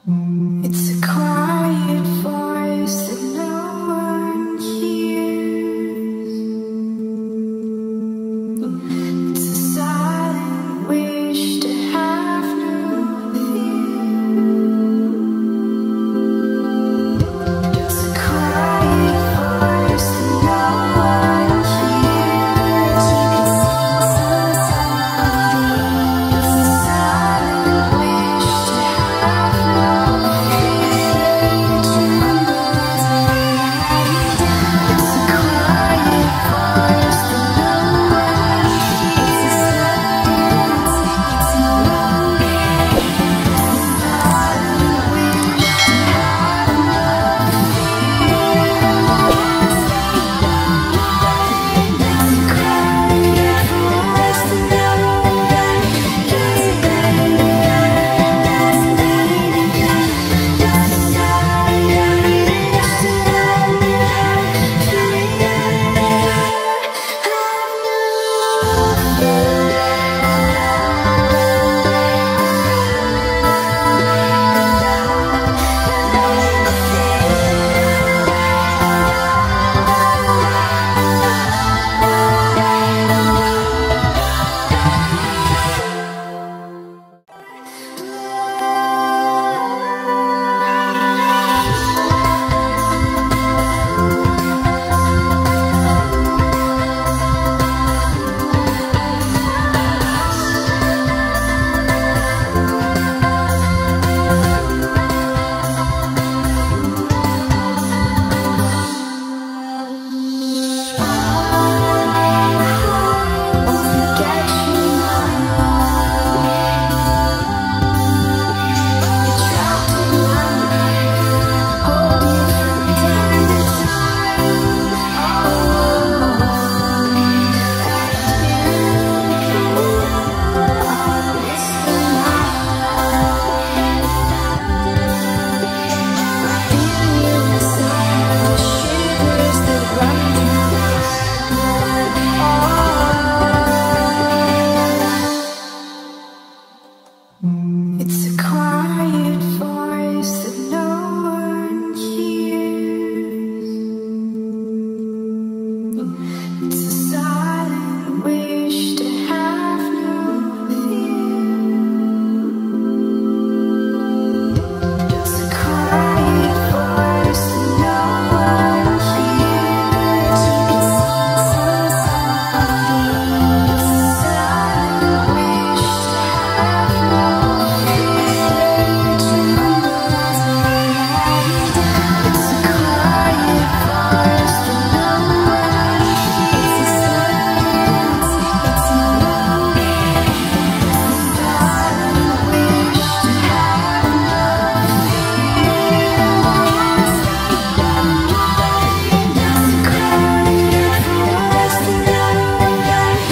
It's a quiet voice that no one hears. It's a silent wish to have no fear. It's a quiet voice that no one hears. You can see so softly. It's a silent wish to have no fear. Trembles at it's a quiet voice that no one hears. It's a silent, it's a lonely, silent wish to have no fear. It's a quiet voice that no one It's a quiet voice that no one hears. It's a silent wish to have no fear. It's a quiet voice that no one hears. You can see so softly. It's a silent wish to have no fear. Trembles at it's a quiet voice that no one hears. It's a silent, it's a lonely, silent wish to have no fear. It's a quiet voice that no one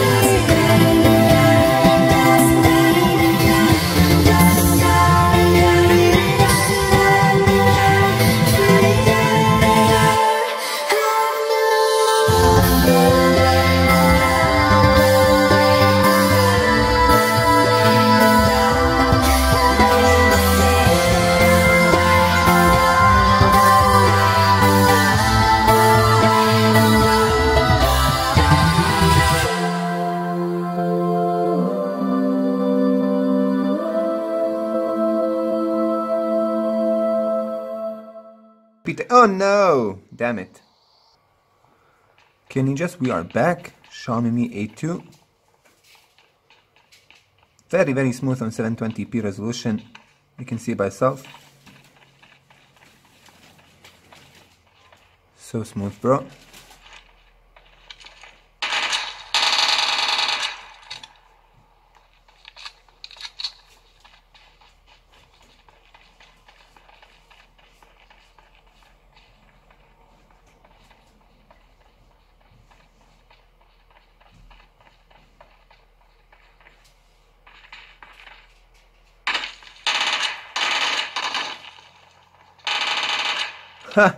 Peter. Oh no! Damn it. Okay, ninjas, we are back. Xiaomi Mi 8 II. Very smooth on 720p resolution. You can see by yourself. So smooth, bro. Ha!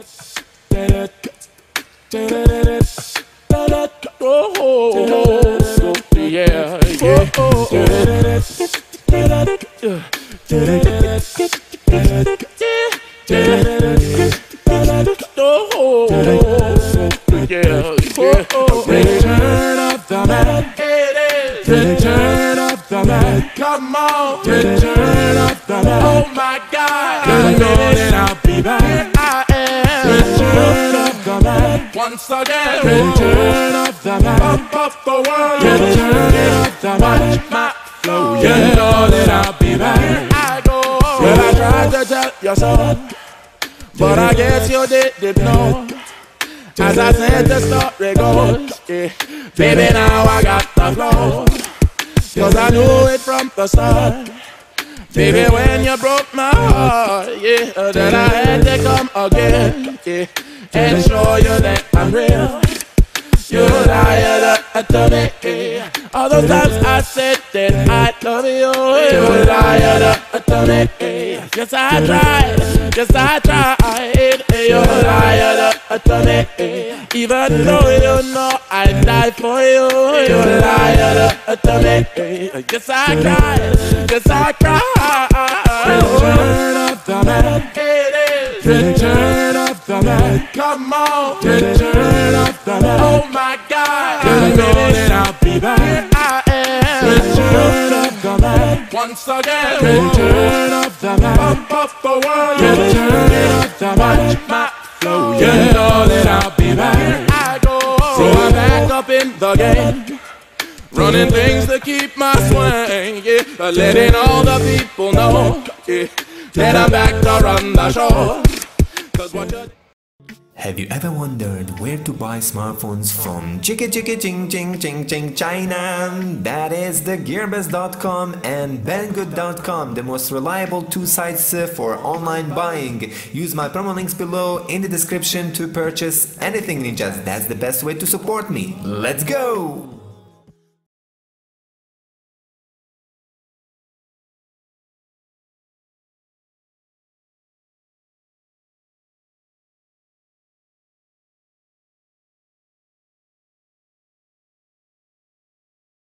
Return of the Mac. Return of the Mac. Come on. Return of the Mac. Oh my God. I know that I'll be back. Here I am. Return of the Mac. Once again. Return of the Mac. Pump up the world. Return of the Mac. Watch my flow. You know that I'll be back. Here I go. Well, I tried to tell you so, but I guess you didn't know. As I said, the story goes, yeah. Baby, now I got the flow, 'cause I knew it from the start. Baby, when you broke my heart, yeah, then I had to come again, yeah, and show you that I'm real. You lied to me, yeah. All those times I said that I love you, you lied to me, yeah. Yes, I tried, yes, I tried. You lied to me, yeah. Even though you know I'd die for you, you lied to me, yeah. Yes, I cried, yes, I cried. Return of the Mac. Return of the Mac. Come on. Return of the Mac. Oh my God. I know that I'll be back. Here I am. Return of the Mac. Once again. Return of the Mac. Pump up the world. Return of the Mac. Watch my flow. You know that I'll be back. Here I go. So I'm back up in the game, running things to keep my swing, yeah. Letting all the people know, yeah, that I'm back to run the show. 'Cause what you Have you ever wondered where to buy smartphones from China? That is the Gearbest.com and Banggood.com, the most reliable two sites for online buying. Use my promo links below in the description to purchase anything, ninjas. That's the best way to support me. Let's go!